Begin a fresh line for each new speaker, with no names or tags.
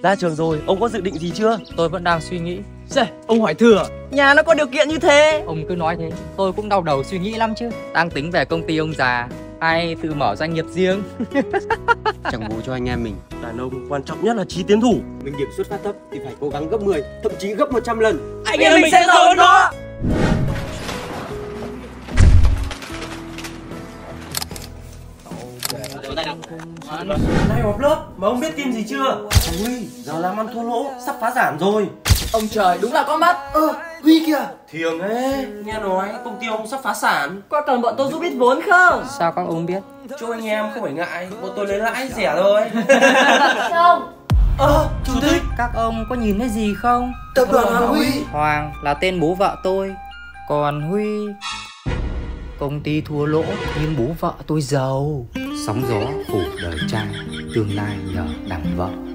Ra trường rồi, ông có dự định gì chưa?
Tôi vẫn đang suy nghĩ.
Dê, ông hỏi thừa, nhà nó có điều kiện như thế.
Ông cứ nói thế, tôi cũng đau đầu suy nghĩ lắm chứ. Đang tính về công ty ông già, hay tự mở doanh nghiệp riêng.
Chẳng bù cho anh em mình.
Đàn ông quan trọng nhất là trí tiến thủ.
Mình điểm xuất phát thấp thì phải cố gắng gấp 10, thậm chí gấp 100 lần.
Anh em mình sẽ giàu hơn nó.
Nay họp lớp mà ông biết tin gì chưa? Ui, giờ làm ăn thua lỗ, sắp phá sản rồi.
Ông trời đúng là có mắt.
Huy kìa. Thiềng ấy, nghe nói công ty ông sắp phá sản.
Có cần bọn tôi giúp ít vốn không?
Sao các ông biết?
Cho anh em không phải ngại, bọn tôi lấy lãi rẻ thôi.
Không.
Chủ tịch.
Các ông có nhìn thấy gì không?
Tập đoàn Hoàng Huy.
Hoàng là tên bố vợ tôi. Còn Huy, công ty thua lỗ nhưng bố vợ tôi giàu.
Sóng gió phủ đời trai, tương lai nhờ đằng vợ.